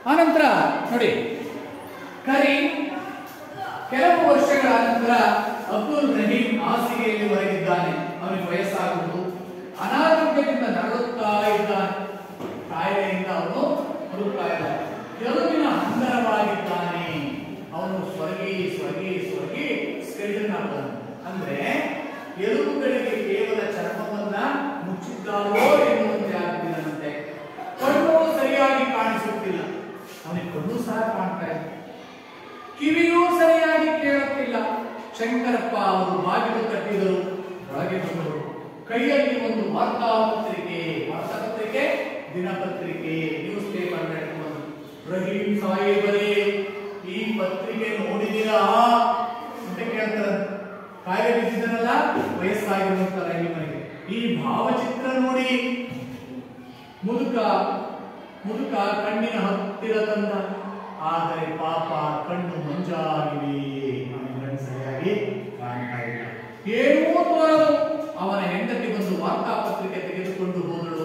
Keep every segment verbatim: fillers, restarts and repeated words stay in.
ಆನಂತರ ನೋಡಿ ಕರೀಂ ಕೆಲವು ವರ್ಷಗಳ ನಂತರ ಅಬ್ದುಲ್ ರಹೀಂ ಹಾಸಿಗೆಯಲ್ಲಿ ಹೊರಗಿದ್ದಾನೆ. ಅವನಿಗೆ ವಯಸ್ಸಾಗುವುದು, ಅನಾರೋಗ್ಯದಿಂದ ನರಳುತ್ತಾ ಇದ್ದಾನೆ. ಕಾಯಿಲೆಯಿಂದ ಅವನು ನರಳುತ್ತಾ ಇದ್ದಾನೆ. ಎಲುಬಿನ ಹಂದರವಾಗಿದ್ದಾನೆ. ಅವನು ಸ್ವರ್ಗಿ ಸ್ವರ್ಗಿ ಸ್ವರ್ಗಿ ಸ್ಕೆಲಿಟನ್ ಆಗ್ತಾನೆ. ಅಂದ್ರೆ ಎಲುಬುಗಳಿಗೆ ಕೇವಲ ಚರ್ಮವನ್ನ ಮುಚ್ಚಿದ್ದಾರೋ ಎನ್ನುವಂತೆ ಆಗ್ತಿಲ್ಲಂತೆ. ಕಣ್ಣು ಸರಿಯಾಗಿ ಕಾಣಿಸುತ್ತಿಲ್ಲ. ಅವನಿಗೆ ಕಣ್ಣು ಸಹ ಕಾಣ್ತಾ ಇದೆ. ಕಿವಿಯೂ ಸರಿಯಾಗಿ ಕೇಳುತ್ತಿಲ್ಲ. ಶಂಕರಪ್ಪ ಅವರು ಬಾಗಿಲು ಕಟ್ಟಿದರು. ಒಳಗೆ ಬಂದರು. ಕೈಯಲ್ಲಿ ಒಂದು ವಾರ್ತಾಪತ್ರಿಕೆ ವಾರ್ತಾಪತ್ರಿಕೆ ದಿನಪತ್ರಿಕೆ ನ್ಯೂಸ್ ಪೇಪರ್ ಇಟ್ಕೊಂಡು, ರಹೀಂ ಸಾಹೇಬರೇ ಈ ಪತ್ರಿಕೆ ನೋಡಿದಿರಾ ಅಂತ ಕೇಳ್ತಾರೆ. ಕಾಯಿಲೆ ಬಿದ್ದಿದ್ದನಲ್ಲ, ವಯಸ್ಸಾಗಿರುವಂತ ರಹೀಮನಿಗೆ ಈ ಭಾವಚಿತ್ರ ನೋಡಿ. ಮುದುಕ ಮುದುಕ ಕಣ್ಣಿನ ಹತ್ತಿರ ತಂದ. ಆದರೆ ಪಾಪ ಕಣ್ಣು ಮಂಜಾಗಿವೆ. ಅವನ ಸರಿಯಾಗಿ ಕಾಣ್ತಾ ಇಲ್ಲ. ಏನೂ ತೋರಲು ಅವನ ಹೆಂಡತಿ ಬಂದು ವಾರ್ತಾಪತ್ರಿಕೆ ತೆಗೆದುಕೊಂಡು ಹೋದಳು.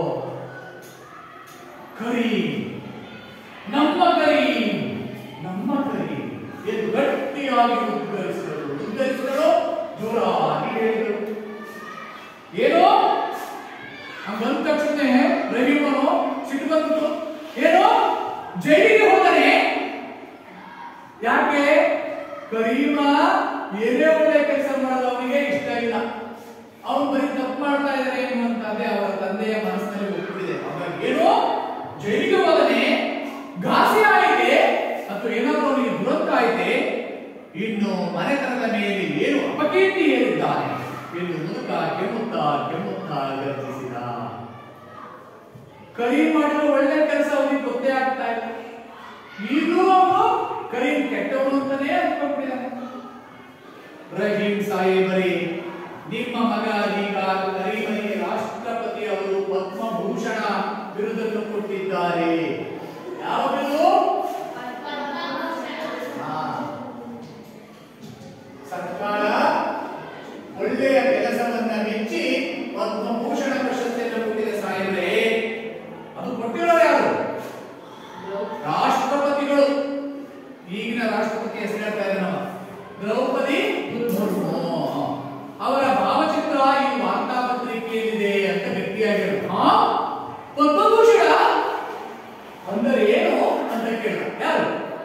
ಕರೀಂ, ನಮ್ಮ ಕರೀಂ, ನಮ್ಮ ಕರೀಂ ಎಂದು ಗಟ್ಟಿಯಾಗಿ ಉದ್ಗರಿಸಿದಳು. ಉದ್ಗರಿಸಿದಳು ಜೋರಾಗಿ ಹೇಳಿದಳು. ಏನೋ ಹಂಗಂದ ತಕ್ಷಣ ರಹೀಮನು ಸಿಟ್ಟು ಬಂತು. ಏನೋ ಜೈಲಿಗೆ ಹೋದರೆ ಯಾಕೆ? ಕರೀಮ ಏನೇ ಒಳ್ಳೆ ಕೆಲಸ ಮಾಡಲು ಅವನಿಗೆ ಇಷ್ಟ ಇಲ್ಲ. ಅವನು ಬರೀ ತಪ್ಪು ಮಾಡ್ತಾ ಇದ್ದಾರೆ ಎನ್ನುವಂತದ್ದೇ ಅವರ ತಂದೆಯ ಮನಸ್ಸಿನಲ್ಲಿ ಒಪ್ಪಿದೆ. ಹಾಗಾಗಿ ಏನೋ ಜೈಲಿಗೆ ಹೋದರೆ ಘಾಸಿ ಆಯಿತೆ ಅಥವಾ ಏನಾದರೂ ಅವನಿಗೆ ದುರಂತ ಆಯಿತೆ, ಇನ್ನು ಮನೆತನದ ಮೇಲೆ ಏನು ಅಪಕೀರ್ತಿ ಹೇಳಿದ್ದಾನೆ ಎಂದು ಮುದುಕ ಕೆಮ್ಮುತ್ತಾ ಕೆಮ್ಮುತ್ತಾ ಗರ್ಜಿಸಿದ. ಕರೀಂ ಮಾಡಿರೋ ಒಳ್ಳೆ ಕೆಲಸ ಅವನಿಗೆ ಗೊತ್ತೇ ಆಗ್ತಾ ಇಲ್ಲ. ಈಗಲೂ ಅವನು ಕರೀಂ ಕೆಟ್ಟವನು ಅಂತಾನೆ ಅಂದ್ಕೊಂಡಿದ್ದಾನೆ. ರಹೀಂ ಸಾಹೇಬರೇ, ನಿಮ್ಮ ಮಗ ಈಗ ಕರೀಮನಿಗೆ ರಾಷ್ಟ್ರಪತಿ ಅವರು ಪದ್ಮಭೂಷಣ ಬಿರುದನ್ನು ಕೊಟ್ಟಿದ್ದಾರೆ. ಯಾವ ಬಿರುದು? ಸರ್ಕಾರ ಒಳ್ಳೆಯ ಕೆಲಸವನ್ನ ಮೆಚ್ಚಿ ಪದ್ಮಭೂಷಣ ಪ್ರಶಸ್ತಿಯನ್ನು ಕೊಟ್ಟಿದೆ ಸಾಹೇಬ್ರೆ. ಅದು ಕೊಟ್ಟಿರೋರು ಯಾರು? ರಾಷ್ಟ್ರಪತಿಗಳು. ಈಗಿನ ರಾಷ್ಟ್ರಪತಿ ಹೆಸರು ಹೇಳ್ತಾ ಇದ್ದಾರೆ ನಾವು, ದ್ರೌಪದಿ ಮುರ್ಮು. ಅವರ ಭಾವಚಿತ್ರ ಈ ವಾರ್ತಾಪತ್ರಿಕೆಯಲ್ಲಿದೆ ಅಂತ ಗಟ್ಟಿಯಾಗಿ ಹಾ ಪದ್ಮಭೂಷಣ ಅಂದರೆ ಏನು ಅಂತ ಕೇಳ. ಯಾರು?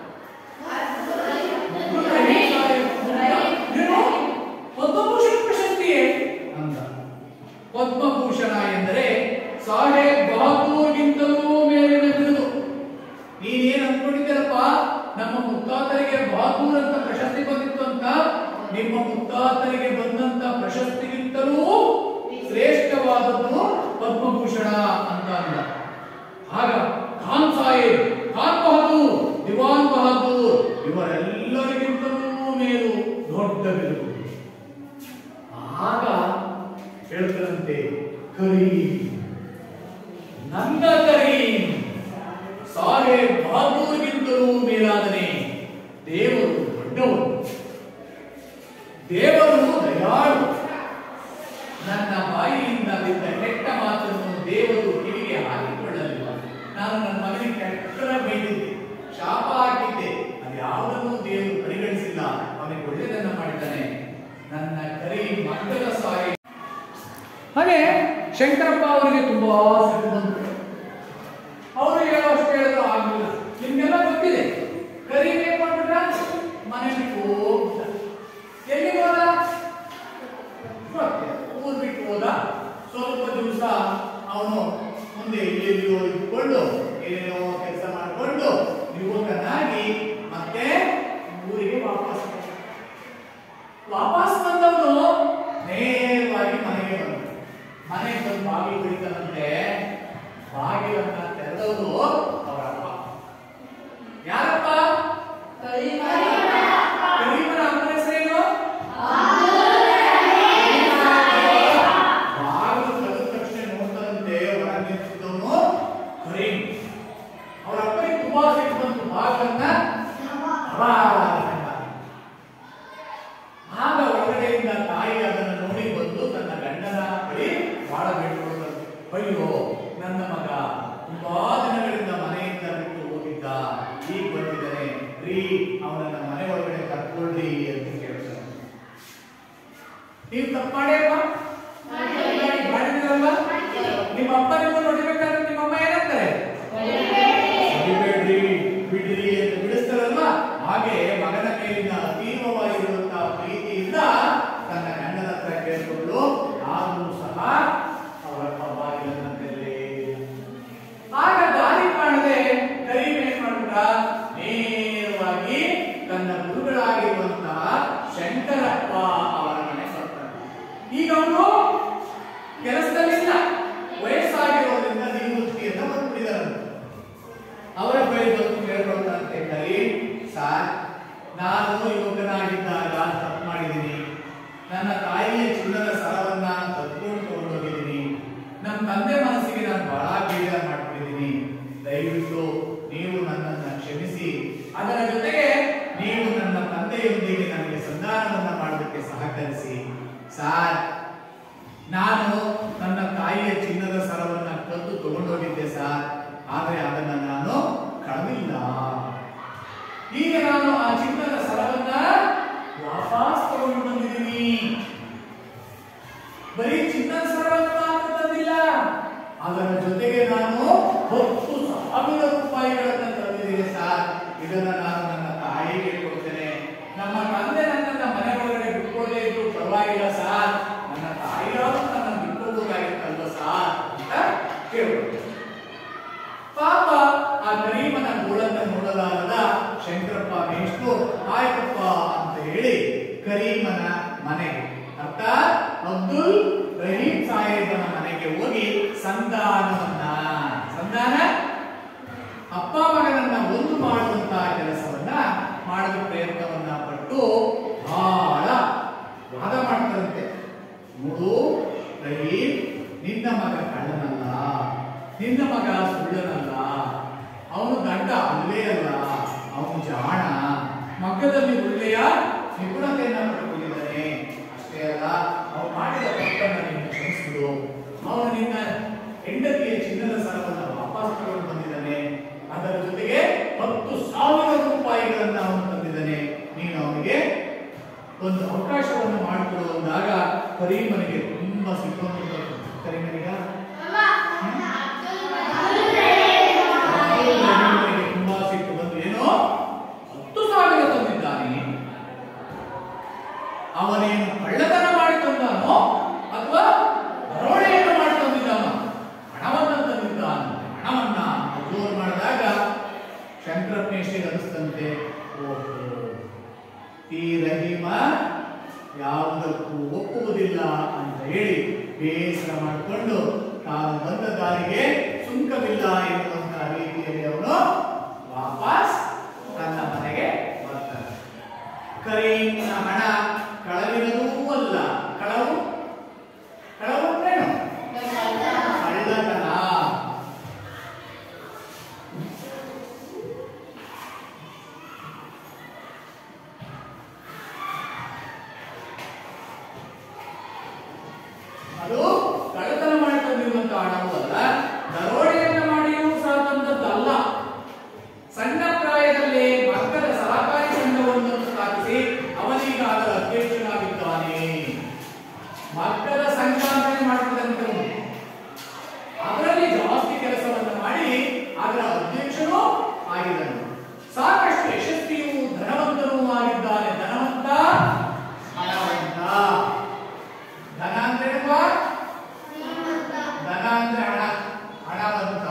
ಪದ್ಮಭೂಷಣ ಪ್ರಶಸ್ತಿಯೇ ಅಂತ. ಪದ್ಮಭೂಷಣ ಎಂದರೆ ಸಾಹೇಬ್ ಬಹದ್ದೂರ್ಗಿಂತಲೂ ಮೇಲಿನ ಬಿರುದು. ನೀನೇನ್ ಅನ್ಕೊಂಡಿದ್ದೀರಪ್ಪ, ನಮ್ಮ ಮುತ್ತಾತರಿಗೆ ಬಹದ್ದೂರ್ ಅಂತ ಪ್ರಶಸ್ತಿ ಬಂದಿತ್ತು ಅಂತ. ನಿಮ್ಮ ಮುತ್ತಾತರಿಗೆ ಬಂದಂತ ಪ್ರಶಸ್ತಿಗಿಂತಲೂ ಶ್ರೇಷ್ಠವಾದದ್ದು ಪದ್ಮಭೂಷಣ ಅಂತ ಅಂದ. ಆಗ ಖಾನ್ ಸಾಹೇಬ್, ಖಾನ್ ಬಹದ್ದೂರ್, ದಿವಾನ್ ಬಹದ್ದೂರ್ ಇವರೆಲ್ಲರಿಗಿಂತಲೂ ಮೇಲು ದೊಡ್ಡ ಬಿರುದು. ಆಗ ಹೇಳ್ತಾರಂತೆ, ಕರೀಂ, ನನ್ನ ಕರೀಂ ಸಾಹೇಬ್ ಬಹದ್ದೂರ್ಗಿಂತಲೂ ಮೇಲಾದನೆ. ದೇವರು ದೊಡ್ಡವರು, ದೇವರು ದಯಾಳು. ನನ್ನ ಬಾಯಿಯಿಂದ ಬಿದ್ದ ಕೆಟ್ಟ ಮಾತನ್ನು ದೇವರು ಕಿವಿಗೆ ಹಾಕಿಕೊಳ್ಳಲಿಲ್ಲ. ನಾನು ನನ್ನ ಮಗನಿಗೆ ಕೆಟ್ಟರ ಬೈದಿದ್ದೆ, ಶಾಪ ಹಾಕಿದ್ದೆ, ಅದು ಯಾವುದನ್ನು ದೇವರು ಪರಿಗಣಿಸಿಲ್ಲ. ಅವನಿಗೆ ಒಳ್ಳೆಯದನ್ನ ಮಾಡಿದ್ದಾನೆ. ನನ್ನ ಕರೀಂ ಮಕ್ಕಳ ಸಾಹೇಬ್. ಹಾಗೆ ಶಂಕರಪ್ಪ ಅವರಿಗೆ ತುಂಬಾ ಸಿಟ್ಟು ಬಂತು. ಅವರು ಹೇಳುವಷ್ಟು ಹೇಳಿದ್ರು ಆಗಲಿಲ್ಲ. ನಿಮ್ಗೆಲ್ಲ ಗೊತ್ತಿದೆ, ಕರೀಂ ಏನ್ ಮಾಡ್ಬಿಟ್ಟ? ಮನೆ ಬಿಟ್ಟು ಹೋಗ್ಬಿಟ್ಟ. ಎಲ್ಲಿಗೆ ಹೋದ? ಊರ್ ಬಿಟ್ಟು ಹೋದ. ಸ್ವಲ್ಪ ದಿವಸ ಅವನು ಮುಂದೆ ಎಲ್ಲಿಯೋ ಇದ್ದುಕೊಂಡು ಏನೇನೋ ಕೆಲಸ ಮಾಡಿಕೊಂಡು ಯುವಕನಾಗಿ ಮತ್ತೆ ಊರಿಗೆ ವಾಪಸ್ ವಾಪಸ್ ಬಂದವನು ನೇರವಾಗಿ ಮನೆಗೆ ಬಂದ. ಮನೆಗೆ ಬಂದು ಬಾಗಿಲು ಬಿಡಿತಾನಂತೆ. ಬಾಗಿಲನ್ನ ತೆರೆದವರು ಅವರಪ್ಪ. ಯಾರಪ್ಪ? ಕರೀಮನ ಅಪ್ಪನ ಹೆಸರೇನು? ಬಾಗಿಲು ತೆರೆದ ತಕ್ಷಣ ನೋಡ್ತಾರಂತೆ ಹೊರಗೆ ನಿಂತಿದ್ದವನು ಕರೀಂ. ಅವರ ಅಪ್ಪನಿಗೆ ತುಂಬಾ ಸಿಟ್ಟು ಬಂತು. ಬಾಗಿಲನ್ನ ಆಗ ಒಳಗಡೆಯಿಂದ ತಾಯಿ ಅದನ್ನು ನೋಡಿ ಬಂದು ತನ್ನ ಗಂಡನ ಬಳಿ ಬಾಳ ಬೇಡಿಕೊಳ್ಳುತ್ತದೆ. ಅಯ್ಯೋ, ನನ್ನ ಮಗ ತುಂಬಾ ದಿನಗಳಿಂದ ಮನೆಯಿಂದ ಬಿಟ್ಟು ಹೋಗಿದ್ದ. ಬಿಡಿರಿ ಎಂದು ಬಿಡಿಸ್ತಾರಲ್ವಾ, ಹಾಗೆ ಮಗನ ಮೇಲಿನ ಅತೀವವಾಗಿರುವಂತಹ ಪ್ರೀತಿಯಿಂದ ತನ್ನ ಗಂಡನ ಹತ್ರ ಕೇಳಿಕೊಂಡು ಆದರೂ ಸಹ ಅವರ ಬಾಗಿಲನ್ನಲ್ಲೇ ಆಗ ದಾರಿ ಕಾಣದೆ ಕರೀಮ್ ಏನ್ ಮಾಡ್ಬಿಟ್ಟ, ನೇರವಾಗಿ ತನ್ನ ಗುರುಗಳಾಗಿರುವಂತಹ ಶಂಕರಪ್ಪ ಅವರ ಮನೆ ಬರ್ತಾನೆ. ಈಗ ಅವನು ಕೆಲಸದಲ್ಲಿಲ್ಲ, ವಯಸ್ಸಾಗಿರೋದ್ರಿಂದ ನಿವೃತ್ತಿಯನ್ನ ಬಂದ್ಬಿಟ್ಟಿದ್ದಾರೆ. ಅವರ ಬಳಿ ಬಂದು ಕೇಳ್ಕೊಳ್ತಾರಂತೆ, ಕರೀಮ್ ಸಾರ್, ನಾನು ಯುವಕನಾಗಿದ್ದಾಗ ತಪ್ಪು ಮಾಡಿದ್ದೀನಿ, ನನ್ನ ತಾಯಿಯ ಚಿನ್ನದ ಸರವನ್ನ ತದ್ಕೊಂಡು ತಗೊಂಡೋಗಿದ್ದೀನಿ, ನಮ್ಮ ತಂದೆ ಮನಸ್ಸಿಗೆ ನಾನು ಬಹಳ ಬೇಜಾರು ಮಾಡ್ಬಿಟ್ಟಿದ್ದೀನಿ, ದಯವಿಟ್ಟು ನೀವು ನನ್ನನ್ನು ಕ್ಷಮಿಸಿ, ಅದರ ಜೊತೆಗೆ ನೀವು ನನ್ನ ತಂದೆಯೊಂದಿಗೆ ನನಗೆ ಸಂಧಾನವನ್ನ ಮಾಡೋದಕ್ಕೆ ಸಹಕರಿಸಿ. ಸಾರ್, ನಾನು ನನ್ನ ತಾಯಿಯ ಚಿನ್ನದ ಸರವನ್ನ ಕದ್ದು ತಗೊಂಡೋಗಿದ್ದೆ ಸಾರ್, ಆದರೆ ಅದನ್ನ ನಾನು ಕಳೆದಿಲ್ಲ. ಈಗ ನಾನು ಆ ಚಿನ್ನದ ಸರವನ್ನ ವಾಪಸ್ ತಗೊಂಡು ಬಂದಿದ್ದೀನಿ. ಬರೀ ಚಿನ್ನದ ಸರವನ್ನ ಮಾತ್ರ ತಂದಿಲ್ಲ, ಅದರ ಜೊತೆಗೆ ನಾನು ಹತ್ತು ಸಾವಿರ ರೂಪಾಯಿಗಳನ್ನ ತಂದಿದ್ದೀನಿ ಸಾರ್. ಇದನ್ನ ನಾನು ನನ್ನ ತಾಯಿಗೆ ಕೊಡ್ತೇನೆ. ನಮ್ಮ ತಂದೆ ನನ್ನನ್ನ ಮನೆ ಒಳಗಡೆ ಬಿಟ್ಕೊಳ್ಳದೆ ಇದ್ರು ಪರವಾಗಿಲ್ಲ ಸಾರ್, ನನ್ನ ತಾಯಿಯಾರು ನನ್ನ ಬಿಟ್ಕೊಳ್ಳೋದಾಗಿತ್ತಲ್ವ ಸಾರ್ ಅಂತ ಕೇಳ್ಕೊಳ್ತೇನೆ. ಪಾಪ ಆ ಕರೀಮನ ಗೋಳನ್ನ ನೋಡಲಾರದ ಶಂಕರಪ್ಪ ಮೇಷ್ಟ್ರು ಆಯ್ತಪ್ಪ ಅಂತ ಹೇಳಿ ಕರೀಮನ ಮನೆಗೆ, ಅರ್ಥಾತ್ ಅಬ್ದುಲ್ ರಹೀಂ ಸಾಹೇಬನ ಮನೆಗೆ ಹೋಗಿ ಸಂಧಾನವನ್ನ ಸಂಧಾನ ಅಪ್ಪ ಮಗನನ್ನ ಒಂದು ಮಾಡುವಂತಹ ಕೆಲಸವನ್ನ ಮಾಡಲು ಪ್ರಯತ್ನವನ್ನ ಪಟ್ಟು ಬಹಳ ವಾದ ಮಾಡ್ತಾರಂತೆ. ನೋಡು ರಹೀಂ, ನಿನ್ನ ಮಗ ಕಳ್ಳನಲ್ಲ, ನಿನ್ನ ಮಗ ಸುಳ್ಳನಲ್ಲ, ಅವನು ಗಂಡ ಅಲ್ಲೇ ಅಲ್ಲ, ಅವನು ಜಾಣ, ಮಕ್ಕದಲ್ಲಿ ಒಳ್ಳೆಯ ನಿಪುಣತೆಯನ್ನ ಪಡ್ಕೊಂಡಿದ್ದಾನೆ. ಅಷ್ಟೇ ಅಲ್ಲ, ಅವನು ಮಾಡಿದ ತಪ್ಪನ್ನ ನೀನು ಕ್ಷಮಿಸಿಬಿಡು. ಅವನು ನಿನ್ನ ಹೆಂಡತಿಯ ಚಿನ್ನದ ಸರವನ್ನು ವಾಪಸ್ ತಗೊಂಡು ಬಂದಿದ್ದಾನೆ, ಅದರ ಜೊತೆಗೆ ಹತ್ತು ಸಾವಿರ ರೂಪಾಯಿಗಳನ್ನ ಅವನು ತಂದಿದ್ದಾನೆ. ನೀನು ಅವನಿಗೆ ಒಂದು ಅವಕಾಶವನ್ನು ಮಾಡಿಕೊಡುವಂದಾಗ ಕರೀಮನಿಗೆ ತುಂಬಾ ಸಿಟ್ಟು. ಕರೀಮನಿಗ ತುಂಬಾ ಸಿಟ್ಟು ಬಂದು, ಏನೋ ಹತ್ತು ಸಾವಿರ ತಂದಿದ್ದಾನೆ, ಅವನೇನು ಕಳ್ಳತನ ಮಾಡಿ ತಂದಾನೋ ಅಥವಾ ದರೋಡೆಯನ್ನು ಮಾಡಿ ತಂದಿದ್ದಾನೋ, ಹಣವನ್ನ ತಂದಿದ್ದಾನೋ, ಹಣವನ್ನ ಜೋರು ಮಾಡಿದಾಗ ಶಂಕರಪ್ಪನೇಶ್ವರಿಗೆ ಅನಿಸ್ತಂತೆ, ಓಹೋ, ಈ ರಹೀಮ ಯಾವುದಕ್ಕೂ ಒಪ್ಪುವುದಿಲ್ಲ ಅಂತ ಹೇಳಿ ಬೇಸರ ಮಾಡಿಕೊಂಡು ತಾನು ಬಂದ ದಾರಿಗೆ ಸುಂಕವಿಲ್ಲ ಎನ್ನುವಂತಹ ರೀತಿಯಲ್ಲಿ ಅವನು ವಾಪಸ್ ತನ್ನ ಮನೆಗೆ ಬರ್ತಾನೆ. ಕರೀಮ್ನ ಹಣ ಕಳವಿನದೂ ಅಲ್ಲ, ಕಳವು ಕಳವು ಏನು ಕಳ್ಳತನ. ಅದು ಕಳ್ಳತನ ಮಾಡಿ ತಂದಿರುವಂತಹ ಹಣವೂ ಅಲ್ಲ, ದರೋಡೆಯನ್ನ ಮಾಡಿಯೂ ಸಹ ತಂದದ್ದಲ್ಲ. ಸಣ್ಣ ಪ್ರಾಯದಲ್ಲಿ ಮಕ್ಕಳ ಸಹಕಾರಿ ಸಂಘವೊಂದನ್ನು ಸ್ಥಾಪಿಸಿ ಅವನೀಗ ಅದರ ಅಧ್ಯಕ್ಷನಾಗಿದ್ದಾನೆ. ಮಕ್ಕಳ ಸಂಘ ಅಂತಾನೆ ಮಾಡ್ತದಂತೆ, ಅದರಲ್ಲಿ ಜಾಸ್ತಿ ಕೆಲಸವನ್ನು ಮಾಡಿ ಅದರ ಅಧ್ಯಕ್ಷನೂ ಆಗಿದ್ದನು. ಸಾಕಷ್ಟು ಯಶಸ್ವಿಯೂ ಧನವಂತನೂ ಆಗಿದ್ದಾನೆ. ಧನವಂತ ಹಣವಂತ. ಧನ ಅಂದ್ರೆ ಧನ ಅಂದ್ರೆ ಹಣ, ಹಣವಂತ.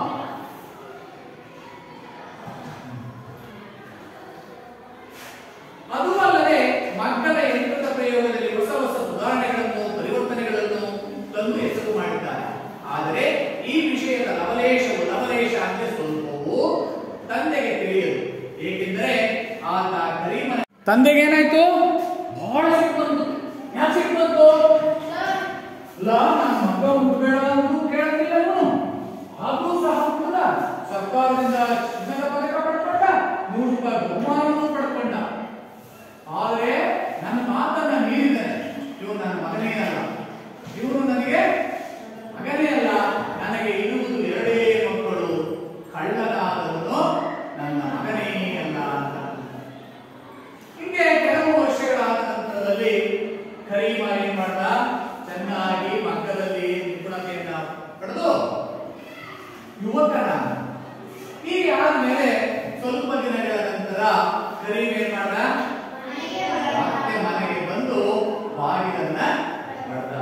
ಅದು ಅಲ್ಲದೆ ಮಕ್ಕಳ ಯಂತ್ರದ ಪ್ರಯೋಗದಲ್ಲಿ ಹೊಸ ಹೊಸ ಸುಧಾರಣೆಗಳನ್ನು ಪರಿವರ್ತನೆಗಳನ್ನು ತಂದು ಹೆಸರು ಮಾಡಿದ್ದಾರೆ. ಆದರೆ ಈ ವಿಷಯದ ಲವಲೇಶವು ಲವಲೇಶ ಅಂದ್ರೆ ಸ್ವಲ್ಪವೂ ತಂದೆಗೆ ತಿಳಿಯದು. ಏಕೆಂದರೆ ಆತ ಕರೀಮನ ತಂದೆಗೆ ಏನಾಯ್ತು, ಬಹಳ ಸಿಟ್ಟು ಬಂತು. ಯಾಕೆ ಸಿಟ್ಟು ಬಂತು? ಇಲ್ಲ, ನನ್ನ ಮಗ ಹುಟ್ಟಬೇಡ ಅಂದ್ರೂ ಕೇಳಲಿಲ್ಲ ಇವನು. ಆದ್ರೂ ಸಹ ಕೂಡ ಸರ್ಕಾರದಿಂದ ಚಿನ್ನದ ಪದಕ ಪಡ್ಕೊಂಡ, ನೂರು ರೂಪಾಯಿ ಬಹುಮಾನವನ್ನು ಪಡ್ಕೊಂಡ. ಆದರೆ ನನ್ನ ಮಾತನ್ನ ಮೀರಿದ್ದಾನೆ. ಇವನು ನನ್ನ ಮಗನೇ ಅಲ್ಲ, ಇವನು ನನಗೆ ಮಗನೇ ಅಲ್ಲ, ನನಗೆ ಇರುವುದು ಎರಡೇ ಮಕ್ಕಳು, ಕಳ್ಳನಾದವನು ನನ್ನ ಮಗನೇ ಅಲ್ಲ ಅಂತ. ಹೀಗೆ ಕೆಲವು ವರ್ಷಗಳಾದ ನಂತರದಲ್ಲಿ ಕರೀಮ ಏನ್ ಮಾಡ್ದ, ಚೆನ್ನಾಗಿ ಮಕ್ಕಳಲ್ಲಿ ನಿಪುಣತೆಯನ್ನ ಪಡೆದು ಯುವಕನ. ಹೀಗೆ ಆದ್ಮೇಲೆ ಸ್ವಲ್ಪ ದಿನಗಳ ನಂತರ ಕರೀಮ್ ಏನ್ ಮಾಡ್ದ? ಮತ್ತೆ ಮನೆಗೆ ಬಂದು ಬಾಗಿಲನ್ನ ಬಡ್ದ.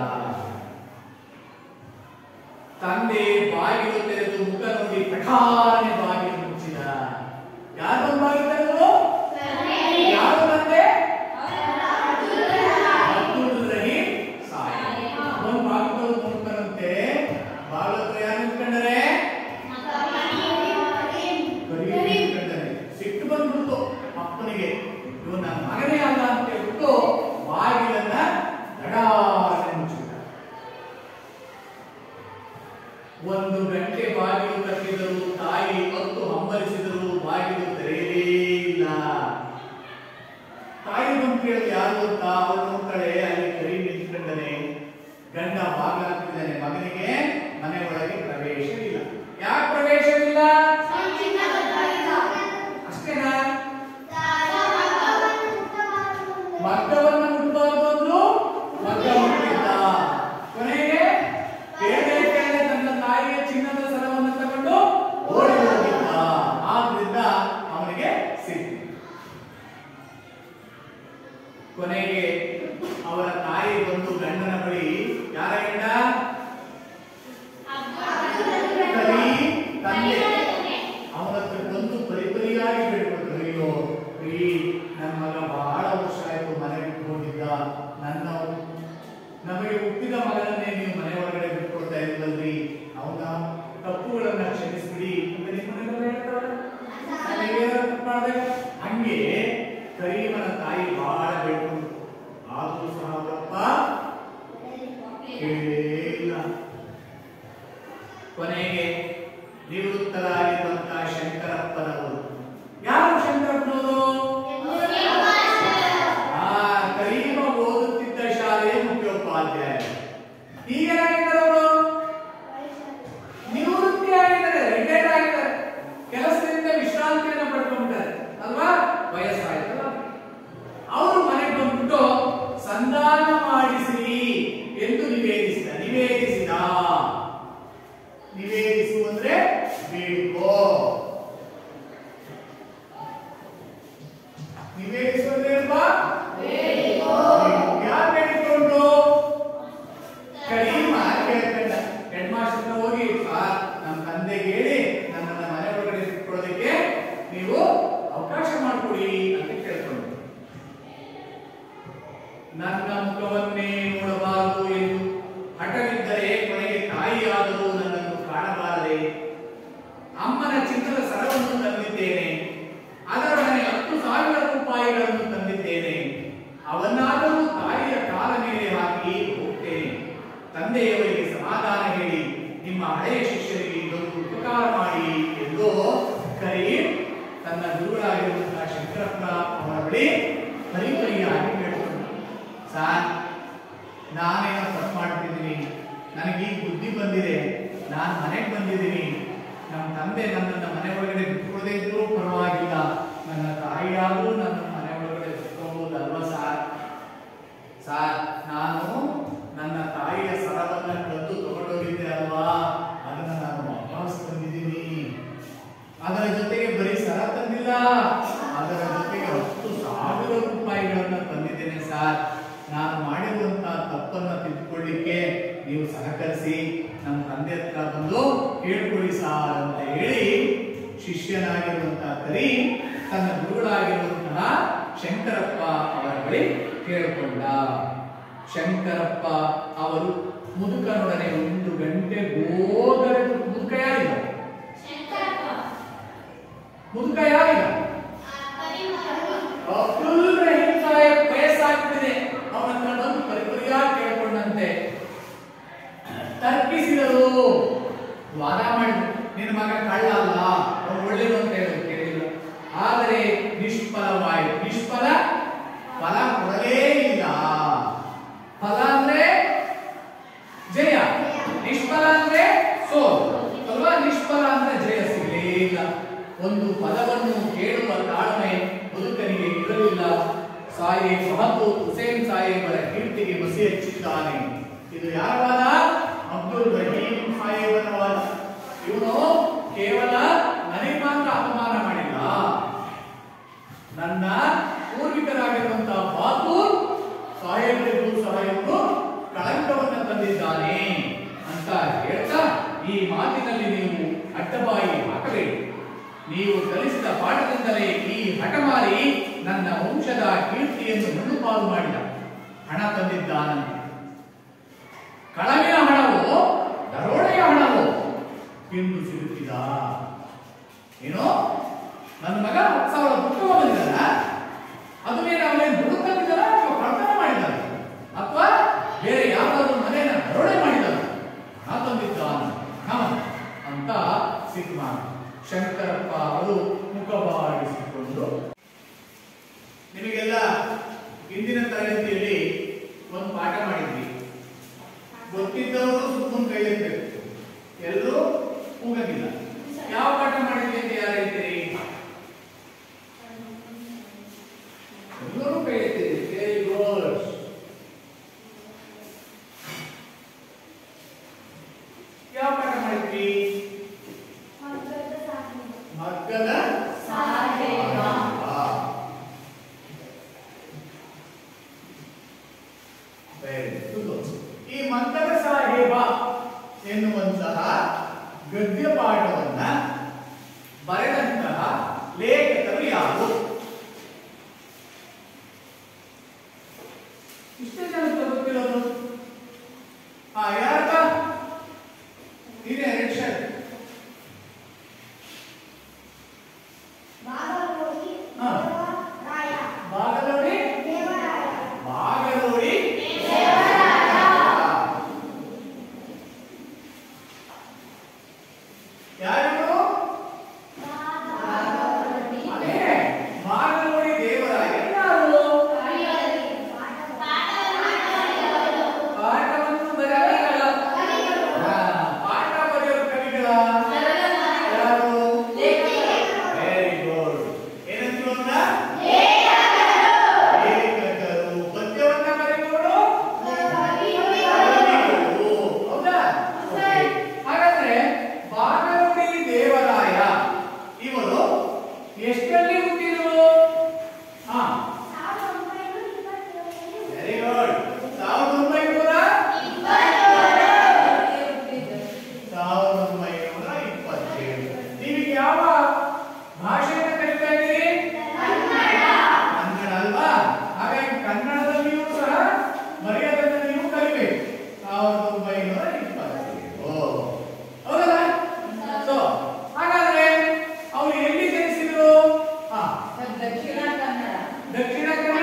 ತಂದೆ ಬಾಗಿಲು ತೆರೆದು ಮುಖ ನೋಡಿ ಪಠಾನೆ ಬಾಗಿಲು ಮುಚ್ಚಿದ. ಯಾರು ಬಾಗಿಲು ತೆರೆದು? ಯಾರು ತಂದೆ? ಅಬ್ದುಲ್ ರಹೀಮ್ ಸಾಹೇಬ್. ಅವನು ಬಾಗಿಲು ನೋಡ್ತಾರಂತೆ. ಬಾಗಿಲು ಯಾರು ನಿಂತ್ಕೊಂಡರೆ? ಸಿಟ್ಟು ಬಂದ್ಬಿಡ್ತು ಅಪ್ಪನಿಗೆ. ಇವ್ ನನ್ನ ಮಗನೇ ಅಲ್ಲ ಅಂತ ಹೇಳ್ಬಿಟ್ಟು ಬಾಗಿಲನ್ನ ದಡಾನೆ ಮುಚ್ಚಿದ. ಒಂದು ಗಂಟೆ ಬಾಗಿಲು ತಟ್ಟಿದರು. ತಾಯಿ ಹೊತ್ತು ಹಂಬಲಿಸಿದರು. ಬಾಗಿಲು ತೆರೆಯಲೇ ಇಲ್ಲ. ತಾಯಿ ಬಂದು ಕೇಳಿದ ಯಾರು ಅಂತ ಅವಳು ನೋಡ್ತಾಳೆ. ಅಲ್ಲಿ ಕರಿ ನಿಂತ್ಕೊಂಡನೆ. ಗಂಡ ಬಾಗಿಲು ಹಾಕಿದ್ದಾನೆ. ಮಗನಿಗೆ ಮನೆ ಒಳಗೆ ಪ್ರವೇಶವಿಲ್ಲ. ಯಾಕೆ ಪ್ರವೇಶವಿಲ್ಲ? ಅಷ್ಟೇನಾ? ಮಗ್ಗವನ್ನು ಮುಟ್ಟಬಾರದು ಅಂದ್ರು ಮಗ್ಗ ಮುಟ್ಟಿದ್ದ. ಕೊನೆಗೆ ಕೇಳದೆ ಕೇಳದೆ ತನ್ನ ತಾಯಿಯ ಚಿನ್ನದ ಸರವನ್ನು ತಗೊಂಡು ಓಡಿ ಹೋಗಿದ್ದ. ಆದ್ರಿಂದ ಅವನಿಗೆ ಸಿಟ್ಟು. ಕೊನೆಗೆ ಅವರ ತಾಯಿ ಬಂದು ಗಂಡನ ಬಳಿ, ಯಾರ ಗಂಡ? ತಂದೆ. ಅವನ ಹತ್ರ ಬಂದು ಪರಿಪರಿಯಾಗಿ ಬೇಡ್ಕೊಟ್ರು. ಅಯ್ಯೋ ರೀ, ನನ್ನ ಮಗ ಬಹಳ ವರ್ಷ ಆಯ್ತು ಮನೆ ಬಿಟ್ಕೊಂಡಿದ್ದ. ನನ್ನ ನಮಗೆ ಹುಟ್ಟಿದ ಮಗನನ್ನೇ ನೀವು ಮನೆ ಒಳಗಡೆ ಬಿಟ್ಕೊಡ್ತಾ ಇದ್ವಲ್ರಿ. ಅವನ ತಪ್ಪುಗಳನ್ನ ಕ್ಷಮಿಸ್ಬಿಡಿ. ಹಂಗೆ ಕರೀಮನ ತಾಯಿ ಬಹಳ ಬೇಡ್ಕೊಂಡು, ಆದ್ರೂ ಸಹ ಅವರಪ್ಪ ಕೇಳೇ ಇಲ್ಲ. ಕೊನೆಗೆ ನಿವೃತ್ತರಾಗಿರುವಂತಹ ಶಂಕರಪ್ಪನವರು. ಯಾರು ಶಂಕರಪ್ಪನವರು? ಆ ಕರೀಮ ಓದುತ್ತಿದ್ದ ಶಾಲೆಯ ಮುಖ್ಯೋಪಾಧ್ಯಾಯ. ಈಗೇನಾಗಿದ್ದಾರೆ? ನಿವೃತ್ತಿ ಆಗಿದ್ದಾರೆ, ರಿಟೈರ್ ಆಗಿದ್ದಾರೆ. ಕೆಲಸದಿಂದ ವಿಶ್ರಾಂತಿಯನ್ನು ಪಡ್ಕೊಂಡಿದ್ದಾರೆ ಅಲ್ವಾ? ವಯಸ್ಸಾಯ್ತಲ್ಲ. ಅವರು ಮನೆಗೆ ಬಂದ್ಬಿಟ್ಟು ಸಂಧಾನ ಮಾಡಿಸಿ ಎಂದು ನಿವೇದಿಸಿದ. ನಿವೇದಿಸಿದ ನಿವೇದಿಸು ಅಂದ್ರೆ ಬೇಡಿಕೋ. ನಿವೇದಿಸು ಅಂದ್ರೆ ಯಾರು ಬೇಡಿಕೊಂಡು? ಕರೀಮ ಕೇಳ್ಕೊಂಡ. ಹೆಡ್ ಮಾಸ್ಟರ್ ಹೋಗಿ, ನಮ್ಮ ತಂದೆಗೆ ಹೇಳಿ ನನ್ನನ್ನ ಮನೆ ಒಳಗಡೆ ಇಟ್ಕೊಳ್ಳೋದಕ್ಕೆ ನೀವು ಅವಕಾಶ ಮಾಡಿಕೊಡಿ ಅಂತ ಕೇಳ್ಕೊಂಡು. ನನ್ನ ಮುಖವನ್ನೇ ನೋಡಬಾರದು ಎಂದು ಹಠವಿದ್ದರೆ ಕೊನೆಗೆ ತಾಯಿಯಾದರೂ ನನ್ನನ್ನು ಕಾಣಬಾರದೆ. ಅಮ್ಮನ ಚಿನ್ನದ ಸರವನ್ನು ತಂದಿದ್ದೇನೆ. ಅದರೊಡನೆ ಹತ್ತು ಸಾವಿರ ರೂಪಾಯಿಗಳನ್ನು ತಂದಿದ್ದೇನೆ. ಅವನ್ನಾದರೂ ತಾಯಿಯ ಕಾಲ ಮೇಲೆ ಹಾಕಿ ಹೋಗ್ತೇನೆ. ತಂದೆಯವರಿಗೆ ಸಮಾಧಾನ ಹೇಳಿ ನಿಮ್ಮ ಹಳೆಯ ಶಿಷ್ಯರಿಗೆ ಇದೊಂದು ಉಪಕಾರ ಮಾಡಿ ಎಂದು ಕರೀಮ್ ತನ್ನ ಗುರುಗಳಾಗಿರುವಂತಹ ಶಂಕರಪ್ಪ ಅವರ ಬಳಿ ಪರಿಪರಿಯಾಗಿ ಕೇಳಿಕೊಂಡ. ಸಾರ್, ನಾನೇನೋ ತಪ್ಪು ಮಾಡ್ತಿದ್ದೀನಿ. ನನಗೀಗ ಬುದ್ಧಿ ಬಂದಿದೆ. ನಾನು ಮನೆಗೆ ಬಂದಿದ್ದೀನಿ. ನಮ್ಮ ತಂದೆ ನನ್ನನ್ನು ಮನೆ ಒಳಗಡೆ ಬಿಟ್ಕೊಳ್ಳದೆ ಇದ್ರೂ ಪರವಾಗಿಲ್ಲ. ನನ್ನ ತಾಯಿಯಾದರೂ ನನ್ನ ಮನೆ ಒಳಗಡೆ ಬಿಟ್ಕೋಬಹುದಲ್ವಾ ಸಾರ್? ಸಾರ್, ನಾನು ನನ್ನ ತಾಯಿಯ ಸರವನ್ನು ಕದ್ದು ತಗೊಂಡೋಗಿದ್ದೆ ಅಲ್ವಾ, ಅದನ್ನ ನಾನು ವಾಪಸ್ ತಂದಿದ್ದೀನಿ. ಅದರ ಜೊತೆಗೆ ಬರೀ ಸರ ತಂದಿಲ್ಲ, ಅದರ ಜೊತೆಗೆ ಹತ್ತು ಸಾವಿರ ರೂಪಾಯಿಗಳನ್ನ ತಂದಿದ್ದೇನೆ ಸಾರ್. ನಾನು ಮಾಡಿರುವಂತಹ ತಪ್ಪನ್ನು ತಿದ್ದುಕೊಳ್ಳಿಕ್ಕೆ ನೀವು ಸಹಕರಿಸಿ ನಮ್ಮ ತಂದೆ ಹತ್ರ ಬಂದು ಹೇಳ್ಕೊಡಿ ಸಾರ್ ಅಂತ ಹೇಳಿ ಶಿಷ್ಯನಾಗಿರುವಂತಹ ಕರೀಮ್ ತನ್ನ ಗುರುಗಳಾಗಿರುವಂತಹ ಶಂಕರಪ್ಪ ಅವರ ಬಳಿ ಕೇಳಿಕೊಂಡ. ಶಂಕರಪ್ಪ ಅವರು ಮುದುಕನೊಡನೆ ಒಂದು ಗಂಟೆ ಗೋಗರೆದು. ಮುದುಕ ಯಾರಿಲ್ಲ? ಮುದುಕ ಯಾರಿಲ್ಲ? ಅಬ್ದುಲ್ ರಹೀಮ್ ಸಾಹೇಬ್ ವಯಸ್ಸಾಗ್ತಿದೆ. ಅವನನ್ನ ಬಂದು ಪರಿಪರಿಯಾಗಿ ಕೇಳಿಕೊಂಡಂತೆ ತರ್ಕಿಸಿದರು. ವಾದ ಮಾಡಿದ್ರು, ನಿನ್ನ ಮಗ ಕಳ್ಳ ಅಲ್ಲ, ಅವನು ಒಳ್ಳೆಯದು ಅಂತ ಹೇಳೋದು ಕೇಳಿಲ್ಲ. ಆದರೆ ನಿಷ್ಫಲವಾಯಿತು. ನಿಷ್ಫಲ, ಫಲ ಕೊಡಲೇ ಇಲ್ಲ. ಫಲ ಅಂದ್ರೆ ಜಯ, ನಿಷ್ಫಲ ಅಂದ್ರೆ ಸೋಲು ಅಲ್ವಾ? ನಿಷ್ಫಲ ಅಂದ್ರೆ ಜಯ ಸಿಗಲೇ ಇಲ್ಲ. ಒಂದು ಪದವನ್ನು ಕೇಳುವ ತಾಳ್ಮೆ ಮುದುಕನಿಗೆ ಇರಲಿಲ್ಲ. ಸಾಹೇಬ್ ಮಹಬೂಬ್ ಹುಸೇನ್ ಸಾಹೇಬರ ಕೀರ್ತಿಗೆ ಮಸಿ ಹಚ್ಚಿದ್ದಾನೆ. ಇದು ಯಾರ ವಾದ? ಅಬ್ದುಲ್ ರಹೀಮ್ ಸಾಹೇಬರ ವಾದ. ಇವನು ಕೇವಲ ನನಗೆ ಮಾತ್ರ ಅಪಮಾನ ಮಾಡಿಲ್ಲ, ಕೊಟ್ಟಬೇಡಿ. ನೀವು ಕಲಿಸಿದ ಪಾಠದಿಂದಲೇ ಈ ಹಠಮಾರಿ ನನ್ನ ವಂಶದ ಕೀರ್ತಿಯನ್ನು ಮಣ್ಣುಪಾಲು ಮಾಡಿದ. ಹಣ ತಂದಿದ್ದಾನಂತೆ. ಕಳವಿನ ಹಣವು ದರೋಡೆಯ ಹಣವು ಎಂದು ಸಿಗುತ್ತಿದ. ಏನೋ ನನ್ನ ಮಗ ಹತ್ತು ಸಾವಿರ ದುಡ್ಡು ಬಂದಿದ್ದಾನ, ಅದು ಮೇಲೆ ಅವನೇನು ದುಡ್ಡು ತಂದಿದ್ದಾನ ಅಥವಾ ಕಳ್ತನ ಮಾಡಿದ್ದಾನೆ ಅಥವಾ ಬೇರೆ ಯಾವ್ದಾದ್ರು ಮನೆಯನ್ನ ದರೋಡೆ ಮಾಡಿದ್ದಾನ? ಹಣ ತಂದಿದ್ದಾನ ಹಣ ಅಂತ ಸಿಗ್ಮ ಶಂಕರಪ್ಪ ಅವರು ಮುಖಬಾಡಿಸಿಕೊಂಡು. ನಿಮಗೆಲ್ಲ ಇಂದಿನ ತರಗತಿಯಲ್ಲಿ ಒಂದು ಪಾಠ ಮಾಡಿದ್ವಿ. ಗೊತ್ತಿದ್ದವರು ಸುಮ್ಮನೆ ಕೈ ಎತ್ತಬೇಕು, ಎಲ್ಲರೂ ಕೂಗಂಗಿಲ್ಲ. ಯಾವ ಪಾಠ ಮಾಡಿದ್ವಿ ಅಂತ ಯಾರು ಹೇಳ್ತೀರಿ? ಎಲ್ಲರೂ ಕೈ ಎತ್ತೀರಿ. Very good. ಯಾವ ಪಾಠ ಮಾಡಿದ್ವಿ? ಮಗ್ಗದ ಸಾಹೇಬ. ಈ ಮಗ್ಗದ ಸಾಹೇಬ ಎನ್ನುವಂತಹ ಗದ್ಯ ಪಾಠವನ್ನ ಬರೆದಂತಹ ಲೇಖಕರು ಯಾರು? ಇಷ್ಟೇ ಜನಕ್ಕೆ ಗೊತ್ತಿರೋದು. ಹಾ, ಯಾರಪ್ಪ? ನೀನೇ ರೆಡ್ ಶರ್ಟ್. ಬಾಗಲೋಡಿ ಬಾಗಲೋಡಿ ಯಾರು? ಅದೇ ಬಾಗಲೋಡಿ ದೇವರಾಯ. ಯಾರು? ಪಾಠವನ್ನು ಬರೆಯಲ್ಲ, ಪಾಠ ಬರೆಯಲು ಕವಿಗಳ ಯಾರು? Very good. ಏನಂತ ಲೇಖಕರು. ಪದ್ಯವನ್ನ ಬರೆಯುವವರು ಹೌದಾ? ಹಾಗಾದ್ರೆ ಬಾಗಲೋಡಿ ದೇವರಾಯ ಇವರು ಎಷ್ಟರಲ್ಲಿ ಹುಟ್ಟಿದರು? ಹಾ, ವೆರಿ ಗುಡ್. ಸಾವಿರದ ಒಂಬೈನೂರ ಸಾವಿರದ ಒಂಬೈನೂರ ಇಪ್ಪತ್ತೇಳು. ನೀವು ಯಾವ ಭಾಷೆಯನ್ನು ಕಲಿತಾ ಇದ್ದೀರಿ? ಕನ್ನಡ ಅಲ್ವಾ? ಹಾಗಾಗಿ ಕನ್ನಡದಲ್ಲಿಯೂ ಸಹ ಮರ್ಯಾದೆಯನ್ನು ನೀವು ಕಲಿಬೇಕು. ಸಾವಿರದ ಒಂಬೈನೂರ ಇಪ್ಪತ್ತೇಳು. ಹೌದಲ್ಲ? ಸೊ ಹಾಗಾದ್ರೆ ಅವರು ಎಲ್ಲಿ ಜನಿಸಿದ್ರು? ಹಾ, ದಕ್ಷಿಣ ಕನ್ನಡ. ದಕ್ಷಿಣ ಕನ್ನಡ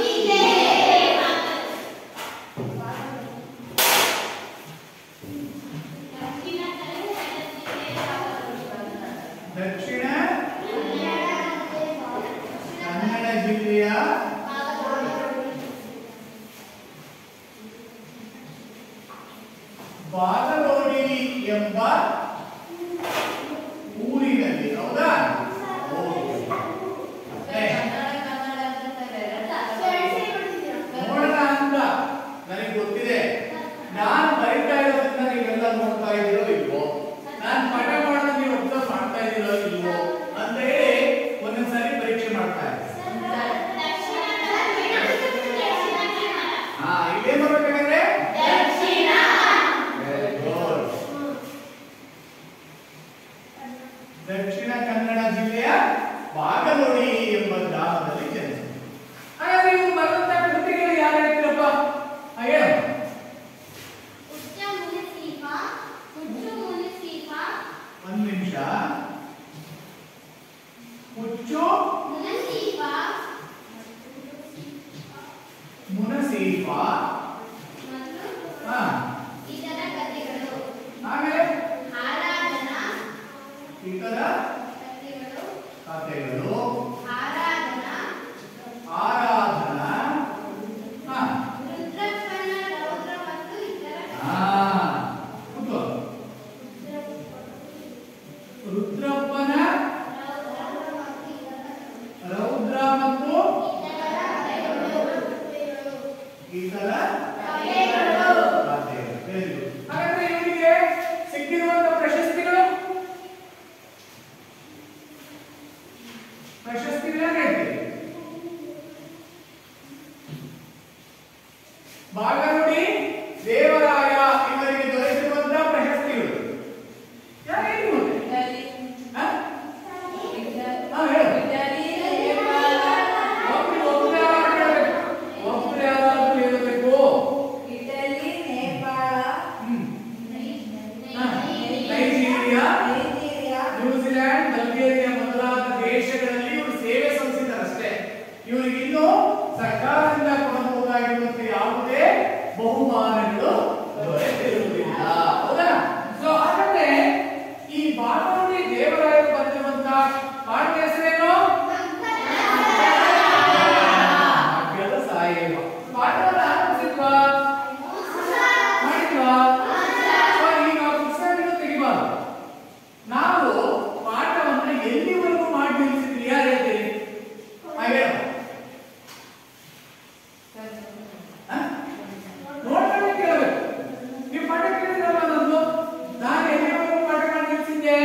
ದಕ್ಷಿಣ ಕನ್ನಡ ಜಿಲ್ಲೆಯ ಬಾಗಲೋಡಿ ಎಂಬ ಊರಿನಲ್ಲಿ. ಹೌದಾ? ನೋಡೋಣ ಅಂತ ನನಗೆ ಗೊತ್ತಿದೆ. ನಾನು ಬರೀತಾ ಇರೋದ್ರಿಂದ ನೀವೆಲ್ಲ ನೋಡ್ತಾ ಇದ್ದೀರೋ ಇಲ್ವೋ, ನಾನು ಪಾಠ ಮಾಡೋದು ನೀವು ಅಬ್ಸರ್ವ್ ಮಾಡ್ತಾ ಇದ್ದೀರೋ ಇಲ್ವೋ ಅಂತ ಹೇಳಿ ಒಂದೊಂದ್ಸಾರಿ ಪರೀಕ್ಷೆ ಮಾಡ್ತಾ ಇದ್ದಾರೆ. ಹಾ, ಇಲ್ಲೇನ್ ಬರ್ಬೇಕಾದ್ರೆ ದಕ್ಷಿಣ ಕನ್ನಡ ಜಿಲ್ಲೆಯ ಬಾಗಲೋಡಿ ಎಂಬ ಗ್ರಾಮದಲ್ಲಿ ಜನಿಸಿದರು. ಹಾಗಾದ್ರೆ ಇವರು ಬರೆದಂತಹ ಕೃತಿಗಳು ಯಾರು ಹೇಳ್ತೀರಪ್ಪ? ಹೇಳು. ಒಂದು ನಿಮಿಷ. ಹುಚ್ಚು ಮುನಸೀಫ. ಹಾ, ಆಮೇಲೆ ಇತರ ಕಥೆಗಳು. ಆರಾಧನಾ. ಹಾ, ರುದ್ರಪ್ಪನ ರೌದ್ರ ಮತ್ತು ಇತರ ಕಥೆಗಳು. ಹಾಗಾದ್ರೆ ಇವರಿಗೆ ಸಿಕ್ಕಿರುವಂತಹ ಪ್ರಶಸ್ತಿಗಳು ಪ್ರಶಸ್ತಿಗಳನ್ನ ಹೇಳ್ತೀವಿ. ಬಾಗಲೋಡಿ ದೇವರಾಯ ಇವರಿಗೆ ದೊರೆತಿರುವಂತಹ ಪ್ರಶಸ್ತಿಗಳು ಯಾರು ಹೇಳಿ? ಅಲ್ಜೇರಿಯಾ ಮೊದಲಾದ ದೇಶಗಳಲ್ಲಿ ಇವರು ಸೇವೆ ಸಲ್ಲಿಸಿದರಷ್ಟೇ. ಇವರಿಗೆ ಇನ್ನೂ ಸರ್ಕಾರದಿಂದ ಕೊಡಬಹುದಾಗಿರುವಂತೆ ಯಾವುದೇ ಬಹುಮಾನಗಳು ದೊರೆತಿರುವುದಿಲ್ಲ. ಹೌದಾ? ಸೊ ಹಾಗಾದ್ರೆ ಈ ಬಾಣವಳ್ಳಿ ದೇವರಾಯರು ಬರೆದಿರುವಂತ ಪಾಠ ಹೆಸರೇನು? ಮಗ್ಗದ ಸಾಹೇಬ. ಪಾಠವನ್ನು ಆರಂಭಿಸಿದ್ವಾ? ಮಾಡಿದ್ವಾ? ಈಗ ಪುಸ್ತಕಗಳು ತೆಗಿಬಾರ್ದು. ನಾವು ಪಾಠವನ್ನು ಎಲ್ಲಿವರೆಗೂ ಮಾಡಿ ನಿಲ್ಲಿಸಿದ್ವಿ? ಯಾರು ಹೇಳ್ತೀರಿ? ಹಾಗೆ ನೋಡ್ಕೊಂಡು ಕೇಳಬೇಕು. ನೀವು ಪಾಠ ಕೇಳಿದ್ರಲ್ಲ ನಂದು, ನಾನು ಎಲ್ಲಿವರೆಗೂ ಪಾಠ ಮಾಡಿ ನಿಲ್ಲಿಸಿದ್ದೆ?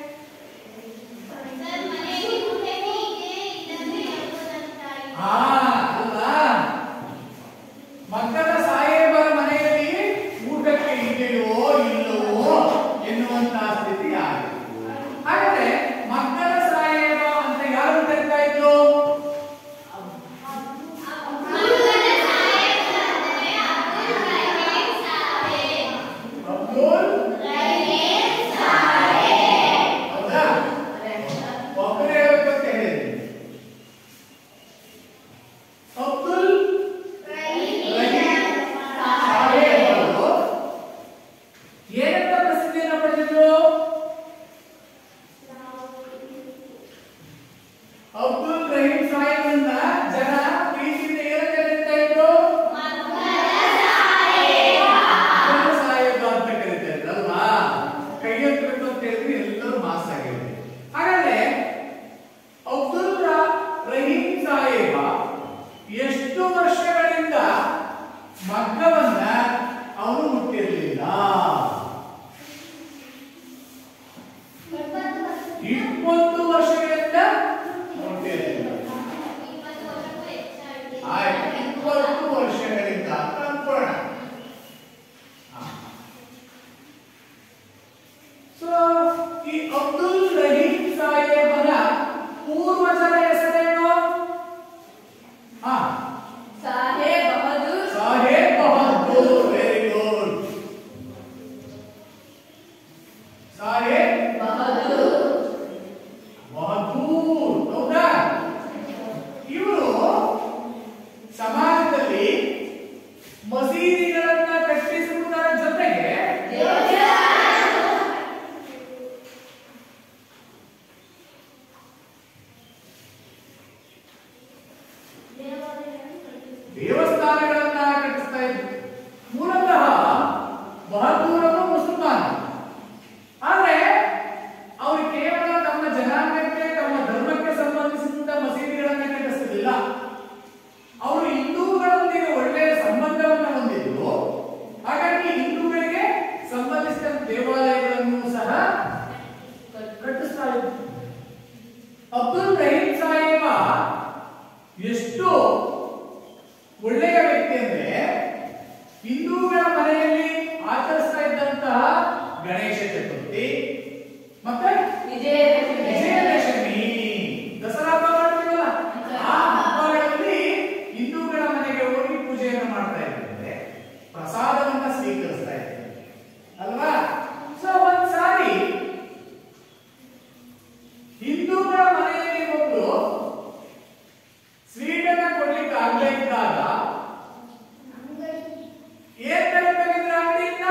ಹಾ ಅಲ್ವಾ? ಮಗ್ಗದ ಸಾಹೇಬರ ಮನೆಯಲ್ಲಿ ಊಟಕ್ಕೆ ಇದೆಯೋ ಇಲ್ಲವೋ ಎನ್ನುವಂತಹ ಸ್ಥಿತಿ ಆಗಿದೆ. ಹಾಗಾದ್ರೆ ಮಗ್ಗದ ಸಾಹೇಬ ಅಂತ ಯಾರು ಕರೀತಾ ಇದ್ರು? ಅಬ್ದುಲ್ ಹೌದಾ? ಒಬ್ಬರೇ ಹೇಳ್ಬೇಕಂತ ಹೇಳಿದ್ರಿ. ಅಬ್ದುಲ್ ಸಾಹೇಬರು ಏನಂತ ಪ್ರಸಿದ್ಧಿಯನ್ನು ಪಡೆದಿದ್ರು? ಅಬ್ದುಲ್ ರಹೀಂ ಸಾಹೇಬರನ್ನ ಜನ ಪ್ರೀತಿಯಿಂದ ಏನಂತ ಕರೀತಾ ಇದ್ರು? ಮಗ್ಗದ ಸಾಹೇಬ ಅಂತ ಕರೀತಾ ಇದ್ರು ಅಲ್ವಾ? ಕೈ ಎತ್ತಬೇಕು ಅಂತ ಹೇಳಿದ್ರೆ ಎಲ್ಲರೂ ಮಾಸ್ ಆಗಿರುತ್ತೆ. ಹಾಗಾದ್ರೆ ಅಬ್ದುಲ್ ರಹೀಂ ಸಾಹೇಬ ಎಷ್ಟು ವರ್ಷಗಳಿಂದ ಮಗ್ಗವನ್ನ ಅವನು ಮುಟ್ಟಿರಲಿಲ್ಲ? ಇಪ್ಪತ್ತು ವರ್ಷಗಳಿಂದ ಮುಟ್ಟಿರಲಿಲ್ಲ. ಆಯ್ತು, ಇಪ್ಪತ್ತು ವರ್ಷಗಳಿಂದ ಅಂತ ಅನ್ಕೋಣ. ಸೊ ಈ ಅಬ್ದುಲ್ ರಹೀಂ ಸಾಹೇಬನ ಪೂರ್ವಜರ ಹೆಸರೇನು? ಹಾ ಸಾಹೇಬ್ ಬಹದ್ದೂರ್. ಸಾಹೇಬ್ ಬಹದ್ದೂರ್. Very good. ಸಾಹೇಬ್ ಬಹದ್ದೂರ್. ಬಹದ್ದೂರ್. ಹೌದಾ? ಇವರು ಸಮಾಜದಲ್ಲಿ ಮಸೀದಿಗಳನ್ನ ಕಟ್ಟಿಸುವುದರ ಜೊತೆಗೆ ದೇವಸ್ಥಾನಗಳನ್ನ ಕಟ್ಟಿಸ್ತಾ ಇದ್ರು. ಮೂಲತಃ ಬಹದ್ದೂರರು ಮುಸಲ್ಮಾನ. ಆದ್ರೆ ಅವರು ಕೇವಲ ತಮ್ಮ ಜನಾಂಗಕ್ಕೆ ತಮ್ಮ ಧರ್ಮಕ್ಕೆ ಸಂಬಂಧಿಸಿದಂತ ಮಸೀದಿಗಳನ್ನ ಕಟ್ಟಿಸಲಿಲ್ಲ. ಅವರು ಹಿಂದೂಗಳೊಂದಿಗೆ ಒಳ್ಳೆಯ ಸಂಬಂಧವನ್ನು ಹೊಂದಿದ್ರು. ಹಾಗಾಗಿ ಹಿಂದೂಗಳಿಗೆ ಸಂಬಂಧಿಸಿದ ದೇವಾಲಯಗಳನ್ನು ಸಹ ಕಟ್ಟಿಸ್ತಾ ಇದ್ರು. ಅಬ್ದುಲ್ ರಹೀಂ ಸಾಹೇಬ ಎಷ್ಟು ಒಳ್ಳೆಯ ವ್ಯಕ್ತಿ ಅಂದ್ರೆ ಹಿಂದೂಗಳ ಮನೆಯಲ್ಲಿ ಆಚರಿಸ್ತಾ ಇದ್ದಂತಹ ಗಣೇಶ ಚತುರ್ಥಿ ಮತ್ತೆ ವಿಜಯದಶಮಿ, ವಿಜಯದಶಮಿ, ದಸರಾ ಹಬ್ಬ ಮಾಡ್ತೀವಲ್ಲ, ಆ ಹಬ್ಬಗಳಲ್ಲಿ ಹಿಂದೂಗಳ ಮನೆಗೆ ಹೋಗಿ ಪೂಜೆಯನ್ನು ಮಾಡ್ತಾ ಇದ್ದಾರೆ, ಪ್ರಸಾದವನ್ನ ಸ್ವೀಕರಿಸ್ತಾ ಇದ್ದಾರೆ ಅಲ್ವಾ? ಸೊ ಒಂದ್ಸಾರಿ ಹಿಂದೂಗಳ ಮನೆಯಲ್ಲಿ ಒಬ್ರು ಸ್ವೀಟನ್ನ ಕೊಡ್ಲಿಕ್ಕೆ ಆಗಲೇ ಇದ್ದಾಗ ಏನ್ ತಗೊಂಡಿದ್ರ ಅಂಗಡಿಯಿಂದ?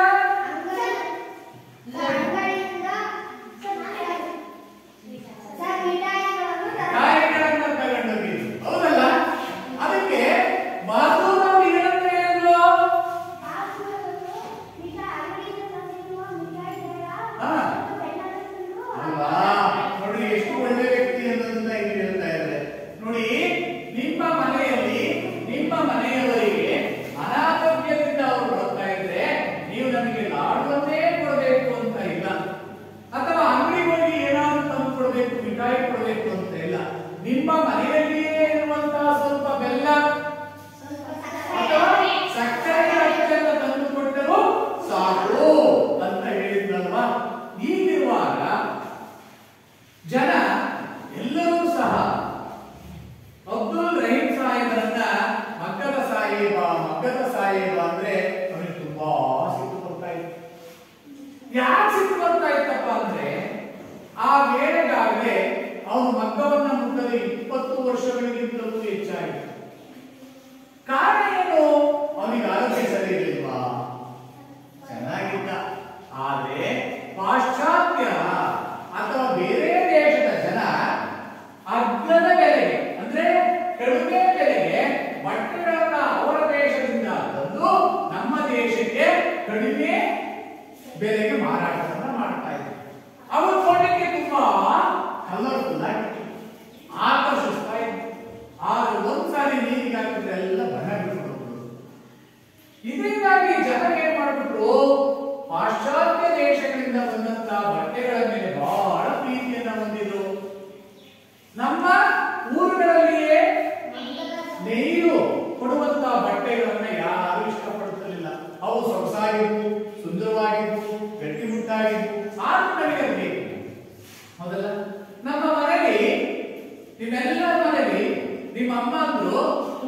ಕಾಯಿಗಳನ್ನ ತಗೊಂಡೋಗಿದ್ರು. ಹೌದಲ್ಲ? ಅದಕ್ಕೆ ಬಹದ್ದೂರ್ ಅವರು ಏನಂತ ಹೇಳಿದ್ರು? ಹಾ ಅಲ್ವಾ? ನೋಡಿ ಎಷ್ಟು ಒಳ್ಳೆ ವ್ಯಕ್ತಿ ಅನ್ನೋದನ್ನ ಇಲ್ಲಿ ಹೇಳ್ತಾ ಇದ್ದಾರೆ. ನೋಡಿ, ನಿಮ್ಮ ಮನೆಯಲ್ಲಿ ನಿಮ್ಮ ಮನೆಯವರಿಗೆ ಅನಾರೋಗ್ಯದಿಂದ ಅವರು ಬರ್ತಾ ಇದ್ರೆ ನೀವು ನನಗೆ ಲಾಡುವನ್ನೇ ಕೊಡಬೇಕು ಅಂತ ಇಲ್ಲ, ಅಥವಾ ಅಂಗಡಿಗೆ ಹೋಗಿ ಏನಾದ್ರು ತಂದು ಕೊಡಬೇಕು, ಮಿಠಾಯಿ ಕೊಡಬೇಕು ಅಂತ ಇಲ್ಲ. ನಿಮ್ಮ ಮನೆಯಲ್ಲಿಯೇ ಇರುವಂತಹ ಸ್ವಲ್ಪ ಬೆಲ್ಲ ಅಥವಾ ಸಕ್ಕರೆ ಅಷ್ಟೆಲ್ಲ ತಂದು ಕೊಟ್ಟರು ಸಾಕು ಅಂತ ಹೇಳಿದ್ರಲ್ವಾ? ಹೀಗಿರುವಾಗ ಜನ ಎಲ್ಲರೂ ಸಹ ಅಬ್ದುಲ್ ರಹೀಂ ಸಾಹೇಬರನ್ನ ಮಗ್ಗದ ಸಾಹೇಬ ಮಗ್ಗದ ಸಾಹೇಬ ಅಂದ್ರೆ ಅವನಿಗೆ ತುಂಬಾ ಸಿಟ್ಟು ಬರ್ತಾ ಇತ್ತು. ಯಾಕೆ ಸಿಟ್ಟು ಬರ್ತಾ ಇತ್ತಪ್ಪ ಅಂದ್ರೆ ಆ ವೇಳೆಗಾಗಲೇ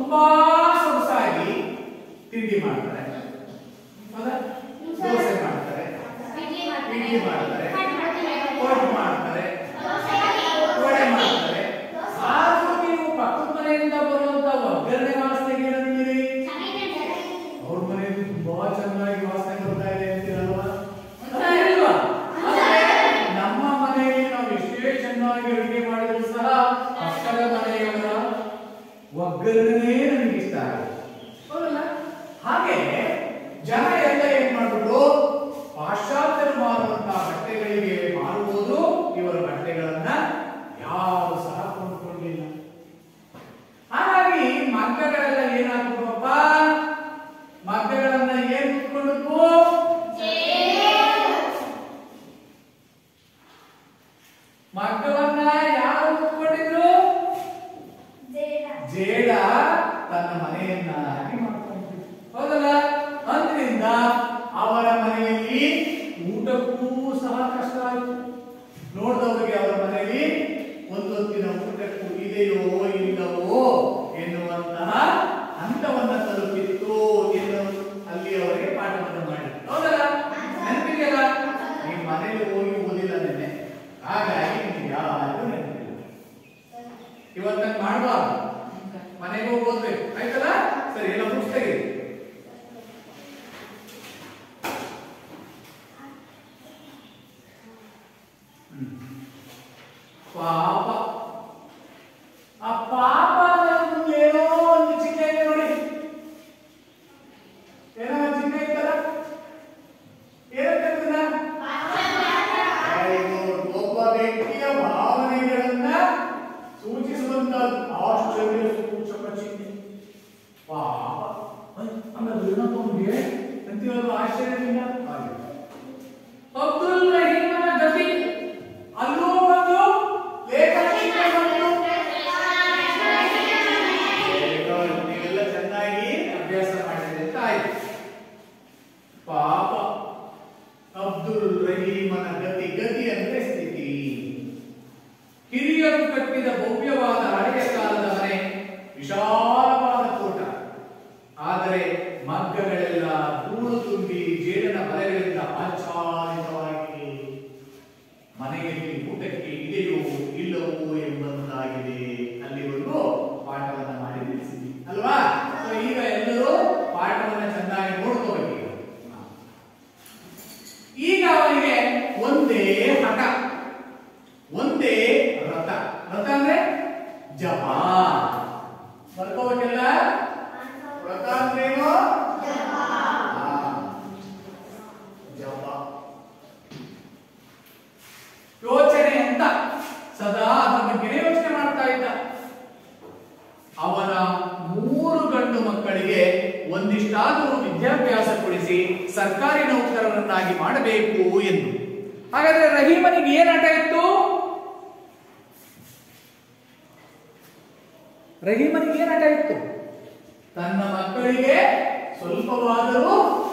ತುಂಬಾ ಸೊಗಸಾಗಿ ತಿಂಡಿ ಮಾಡ್ತಾರೆ, ಹೌದಾ? ದೋಸೆ ಮಾಡ್ತಾರೆ, ಇಡ್ಲಿ ಮಾಡ್ತಾರೆ, ಕೋಟ್ ಮಾಡ್ತಾರೆ, ವಡೆ ಮಾಡ್ತಾರೆ. ಆದ್ರೂ ನೀವು ಪಕ್ಕದ ಮನೆಯಿಂದ ಬರುವಂತ ಒಗ್ಗರಣೆ ವಾಸನೆಗೆ ಏನಂತೀರಿ? ಅವ್ರ ಮನೆಯಲ್ಲಿ ತುಂಬಾ ಚೆನ್ನಾಗಿ ವಾಸನೆ ಬರ್ತಾ ಇದೆ ಅಂತೀರಲ್ವಾ? ಇಲ್ವಾ? ನಮ್ಮ ಮನೆಯಲ್ಲಿ ನಾವು ಎಷ್ಟೇ ಚೆನ್ನಾಗಿ ಅಡುಗೆ ಮಾಡಿದ್ರು ಸಹ ಪಕ್ಕದ ಮನೆಯವರ ಒಗ್ಗರಣೆ ನನಗೆ ಇಷ್ಟ ಆಗುತ್ತೆ, ಹೌದಲ್ಲ? ಹಾಗೆ ಜನ ಎಲ್ಲ ಏನ್ ಮಾಡ್ಬಿಟ್ಟು ಪಾಶ್ಚಾತ್ಯರು ಮಾರುವಂತಹ ಬಟ್ಟೆಗಳಿಗೆ ಮಾರುವುದು ಇವರ ಬಟ್ಟೆಗಳನ್ನ ಯಾರು ಸಹ ಕೊಂಡ್ಕೊಂಡಿಲ್ಲ. ಹಾಗಾಗಿ ಮಗ್ಗಗಳೆಲ್ಲ ಏನಾಗ್ಬಿಡುವಪ್ಪ, ಮಗ್ಗಗಳನ್ನ ಏನ್ ಉಟ್ಕೊಂಡ್ವು? ಮಗ್ಗವನ್ನ ಯಾರು ಉಟ್ಕೊಂಡಿದ್ರು? ಜೇಡ ತನ್ನ ಮನೆಯನ್ನ ಹಾಗೆ ಮಾಡ್ಕೊಂಡಿದ್ರು, ಹೌದಲ್ಲ? ಅಂದ್ರಿಂದ ಅವರ ಮನೆಯಲ್ಲಿ ಊಟಕ್ಕೂ ಸಹ ಕಷ್ಟ ಆಯಿತು. ನೋಡಿದವರಿಗೆ ಅವರ ಮನೆಯಲ್ಲಿ ಒಂದೊತ್ತಿನ ಊಟಕ್ಕೂ ಇದೆಯೋ ಇಲ್ಲವೋ ಎನ್ನುವಂತಹ ಹಂತವನ್ನ ತಲುಪಿತ್ತು ಎಂದು ಅಲ್ಲಿ ಅವರಿಗೆ ಪಾಠವನ್ನು ಮಾಡಿ, ಹೌದಲ್ಲ? ನೆನಪಿದೆಯಲ್ಲ? ನಿಮ್ಮ ಮನೆಯಲ್ಲಿ ಹೋಗಿ ಓದಿಲ್ಲ ನೆನ್ನೆ, ಹಾಗಾಗಿ ನಿಮ್ಗೆ ಯಾರು ನೆನಪಿಲ್ಲ. ಇವತ್ತ ಮಾಡಬಾರ್ದು, ಮನೆಗೆ ಹೋಗಿ ಓದ್ಬೇಕು, ಆಯ್ತಲ್ಲ? ಸರಿ, ಎಲ್ಲ ಬುಕ್ಸ್ ತೆಗೀರಿ. ಪಾಪ, ಆ ಪಾಪ ಅನ್ನೋದು ಏನೋ ಒಂದು ಚಿಹ್ನೆ ಇದೆ ನೋಡಿ, ಏನೋ ಒಂದು ಚಿಹ್ನೆ ಇತ್ತಲ್ಲ, ಏನಂತ? ಒಬ್ಬ ವ್ಯಕ್ತಿಯ ಭಾವನೆಗಳನ್ನ ಸೂಚಿಸುವಂತದ್ದು ಆಶ್ಚರ್ಯ ಸೂಚಕ ಚಿಹ್ನೆ. ಪಾಪ ಅನ್ನೋದು ಏನಪ್ಪ ನಮಗೆ ಅಂತೀವಲ್ಲ, ಆಶ್ಚರ್ಯದಿಂದ. ಅಬ್ದುಲ್ ರಹೀಮನ ಗತಿ ಅಲ್ಲೂ ಒಂದು ಲೇಖನ ಚಿಹ್ನೆ ಬಂತು. ನೀವೆಲ್ಲ ಚೆನ್ನಾಗಿ ಅಭ್ಯಾಸ ಮಾಡಿದ್ರೆ ಅಂತ ಆಯ್ತು. ಪಾಪ ಅಬ್ದುಲ್ ರಹೀಮನ ಗತಿ, ಗತಿ ಅಂದ್ರೆ ಸ್ಥಿತಿ. ಹಿರಿಯರು ಕಟ್ಟಿದ ಭವ್ಯವಾದ ಹಳೆಯ ಕಾಲದ ಮನೆ, ವಿಶಾಲವಾದ ತೋಟ, ಆದರೆ ಮಗ್ಗಗಳೆಲ್ಲ ಧೂಳು ತುಂಬಿ ಜೇಡನ ಬಲೆಗಳಿಂದ ಆಚ್ಛಾದಿತವಾಗಿದೆ. ಮನೆಯಲ್ಲಿ ಊಟಕ್ಕೆ ಇದೆಯೋ ಇಲ್ಲವೋ ಎಂಬಂತಾಗಿದೆ. ಅಲ್ಲಿವರೆಗೂ ಪಾಠವನ್ನ ಮಾಡಿ ತಿಳಿಸಿದ್ವಿ ಅಲ್ವಾ? ಈಗ ಎಲ್ಲರೂ ಪಾಠವನ್ನ ಚೆನ್ನಾಗಿ ನೋಡ್ಕೋಬೇಕು. ಈಗ ಅವನಿಗೆ ಒಂದೇ ಹಠ, ಒಂದೇ ವ್ರತ. ವ್ರತ ಅಂದ್ರೆ ಜಪ. ಬರ್ಕೋಬೇಕಲ್ಲ? ವ್ರತ ಅಂದ್ರೇನು? ಜಪ. ಯೋಚನೆ ಅಂತ ಸದಾ ಅದರ ಬಗ್ಗೆ ಯೋಚನೆ ಮಾಡ್ತಾ ಇದ್ದ. ಅವನ ಮೂರು ಗಂಡು ಮಕ್ಕಳಿಗೆ ಒಂದಿಷ್ಟಾದರೂ ವಿದ್ಯಾಭ್ಯಾಸ ಕೊಡಿಸಿ ಸರ್ಕಾರಿ ನೌಕರರನ್ನಾಗಿ ಮಾಡಬೇಕು ಎಂದು. ಹಾಗಾದ್ರೆ ರಹೀಮನಿಗೆ ಏನ್ ಹಠ ಇತ್ತು? ರಹೀಮನಿಗೆ ಏನ್ ಹಠ ಇತ್ತು? ತನ್ನ ಮಕ್ಕಳಿಗೆ ಸ್ವಲ್ಪವಾದರೂ